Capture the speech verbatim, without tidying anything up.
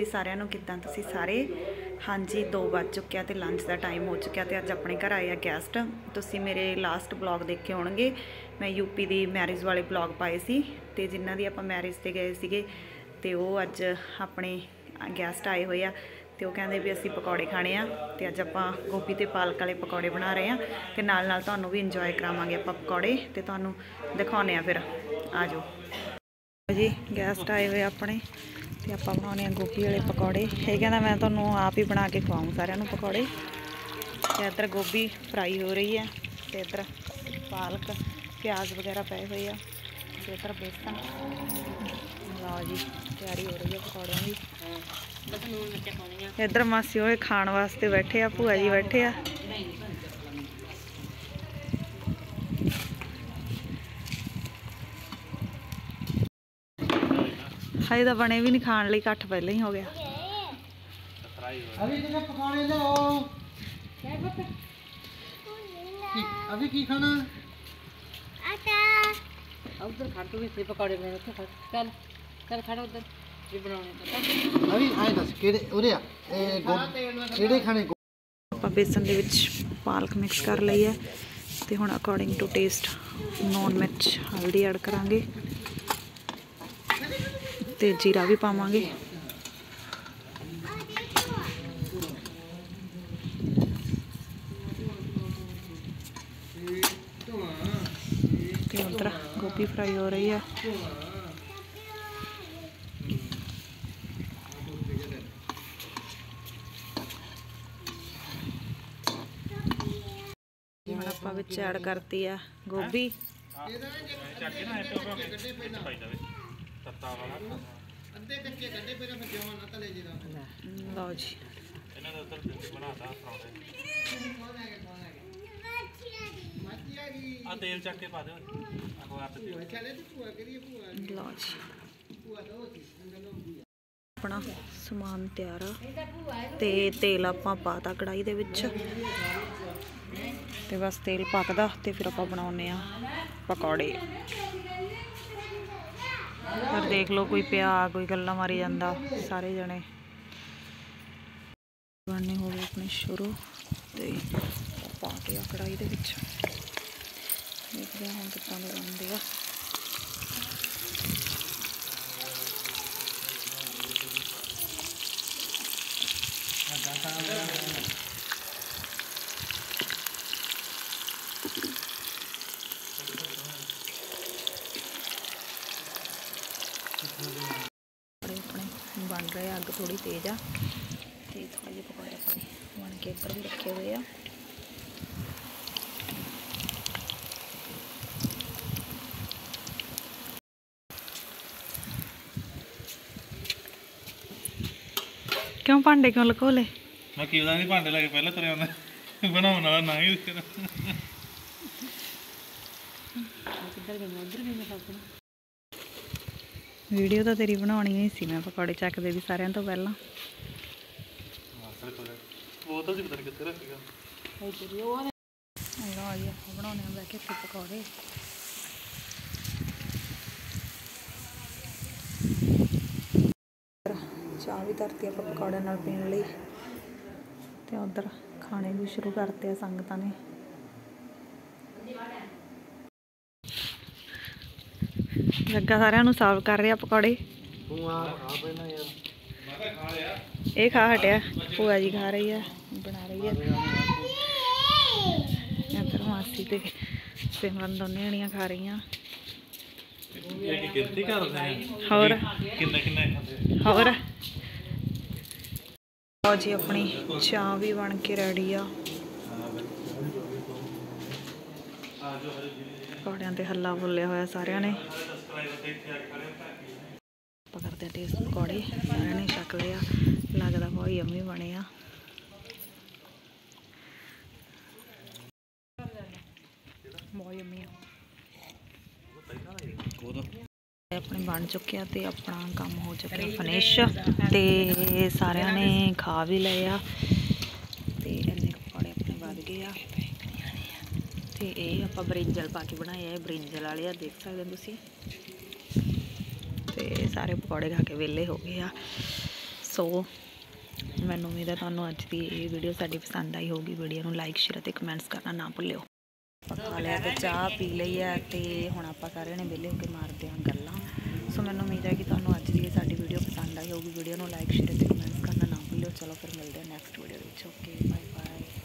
जी सारिਆਂ ਨੂੰ ਕਿੱਦਾਂ ਤੁਸੀਂ ਸਾਰੇ। हाँ जी दो ਵੱਜ ਚੁੱਕਿਆ ਤੇ ਲੰਚ ਦਾ ਟਾਈਮ ਹੋ ਚੁੱਕਿਆ ਤੇ ਅੱਜ ਆਪਣੇ ਘਰ ਆਏ ਆ ਗੈਸਟ। ਤੁਸੀਂ ਮੇਰੇ ਲਾਸਟ ਬਲੌਗ ਦੇਖੇ ਹੋਣਗੇ, ਮੈਂ ਯੂਪੀ ਦੀ ਮੈਰਿਜ ਵਾਲੇ ਬਲੌਗ ਪਾਏ ਸੀ ਤੇ ਜਿਨ੍ਹਾਂ ਦੀ ਆਪਾਂ ਮੈਰਿਜ ਤੇ ਗਏ ਸੀਗੇ ਤੇ ਉਹ ਅੱਜ ਆਪਣੇ ਗੈਸਟ ਆਏ ਹੋਏ ਆ ਤੇ ਉਹ ਕਹਿੰਦੇ ਵੀ ਅਸੀਂ ਪਕੌੜੇ ਖਾਣੇ ਆ ਤੇ ਅੱਜ ਆਪਾਂ ਗੋਭੀ ਤੇ ਪਾਲਕ ਵਾਲੇ ਪਕੌੜੇ ਬਣਾ ਰਹੇ ਆ ਤੇ ਨਾਲ ਨਾਲ ਤੁਹਾਨੂੰ ਵੀ ਇੰਜੋਏ ਕਰਾਵਾਂਗੇ ਆਪਾਂ ਪਕੌੜੇ ਤੇ ਤੁਹਾਨੂੰ ਦਿਖਾਉਣੇ ਆ। ਫਿਰ ਆ ਜਾਓ जी, गैसट आए हुए अपने तो आप बनाने गोभी वाले पकौड़े। ये कहना मैं तुहानू आप ही बना के खवाऊँ सारिਆਂ ਨੂੰ पकौड़े। तो इधर गोभी फ्राई हो रही है तो इधर पालक प्याज वगैरह पे हुए हैं तो इधर बेसन। लो जी तैयारी हो रही है पकौड़ों की। इधर मासी होए खाण वास्ते बैठे आ, भूआ जी बैठे आ। हजे तो बने भी नहीं, खाने लिए घट पहले ही हो गया। अभी तो पकौड़े लो। अभी की खाना? आटा। उधर खा तू भी पकौड़े बनाने तो खा। चल चल खा उधर ये बनाने। अभी आए दस केड़े उरे आ ए गो केड़े खाने गो। ਆਪਾਂ बेसन ਦੇ ਵਿੱਚ ਪਾਲਕ ਮਿਕਸ ਕਰ ਲਈ ਹੈ ਤੇ ਹੁਣ ਅਕੋਰਡਿੰਗ ਟੂ ਟੇਸਟ ਨੌਨ ਮਿਰਚ ਹਲਦੀ ਐਡ ਕਰਾਂਗੇ ਤੇ जीरा भी पावांगे। ते उधर गोभी फ्राई हो रही है। हुण आपां विच ऐड करती है गोभी। लो जी तेल चक के पा दो। लो जी अपना समान तैयार आ ते तेल आपां पाता कढ़ाई दे विच ते बस तेल पकदा ते फिर आपां बनाउने आ पकौड़े। फिर देख लो कोई पिया कोई गल्ला मारी जाता, सारे जने बनने हो गए अपने शुरू तो पा के कढ़ाई दे विच देखते हैं हम कितना दे बनते हैं। अपने बन रहे अग थोड़ी तेज आ तो थोड़े ਜਿਹੇ पकौड़े अपने बन के इधर भी रखे हुए आ। क्यों भांडे क्यों लकोले? मैं की नहीं भांडे लेके पहले तुरे आंदा बनाने वाला ना ही किधर गया उधर भी मैं सब वीडियो तो तेरी बनानी ही सी, मैं पकौड़े चकदे भी सारे तो पहला। बोतल सी पता नहीं कितने रखेगा। लो जी आप बनाने बैठे थे पकौड़े। चाह भी धरती आप पकौड़े नाल पीने लई ते उधर खाने भी शुरू करते हैं संगतां ने। लगा सारिਆਂ ਨੂੰ सर्व कर रहा पकौड़े। ये खा हटिया, भूआ जी खा रही है, बना रही है। इधर मासी ते सिमरन दोने जणियां खा रही हैं। होर होर लो जी अपनी चाह भी बन के रेडी आ। पकौड़ियां ते हल्ला बोलिया होया सारिਆਂ ने। करते हैं टेस्ट पकौड़े, सारे ने छक लिया, लगता बहुत यम्मी बने आ। बहुत यम्मी अपने बन चुके हैं तो अपना काम हो चुका फिनिश तो सारे ने खा भी लिया तो इन्ने पकौड़े अपने बन गए आ। तो ये आप बरिंजल पा के बनाए है, बरिंजल वाले आ, देख सकते तुसीं। तो सारे पकौड़े खा के वेले हो गए आ। ਸੋ ਮੈਨੂੰ ਉਮੀਦ ਹੈ ਤੁਹਾਨੂੰ ਅੱਜ ਦੀ ਇਹ ਵੀਡੀਓ ਸਾਡੀ ਪਸੰਦ ਆਈ ਹੋਊਗੀ। ਵੀਡੀਓ ਨੂੰ ਲਾਈਕ ਸ਼ੇਅਰ ਅਤੇ ਕਮੈਂਟਸ ਕਰਨਾ ਨਾ ਭੁੱਲਿਓ। ਆਪਾਂ ਖਾ ਲਿਆ ਤੇ ਚਾਹ ਪੀ ਲਈ ਹੈ ਤੇ ਹੁਣ ਆਪਾਂ ਸਾਰਿਆਂ ਨੇ ਵਿਹਲੇ ਹੋ ਕੇ ਮਾਰਦੇ ਹਾਂ ਗੱਲਾਂ। ਸੋ ਮੈਨੂੰ ਉਮੀਦ ਹੈ ਕਿ ਤੁਹਾਨੂੰ ਅੱਜ ਦੀ ਇਹ ਸਾਡੀ ਵੀਡੀਓ ਪਸੰਦ ਆਈ ਹੋਊਗੀ। ਵੀਡੀਓ ਨੂੰ ਲਾਈਕ ਸ਼ੇਅਰ ਅਤੇ ਕਮੈਂਟਸ ਕਰਨਾ ਨਾ ਭੁੱਲਿਓ। ਚਲੋ ਫਿਰ ਮਿਲਦੇ ਹਾਂ ਨੈਕਸਟ ਵੀਡੀਓ ਵਿੱਚ। Okay bye bye.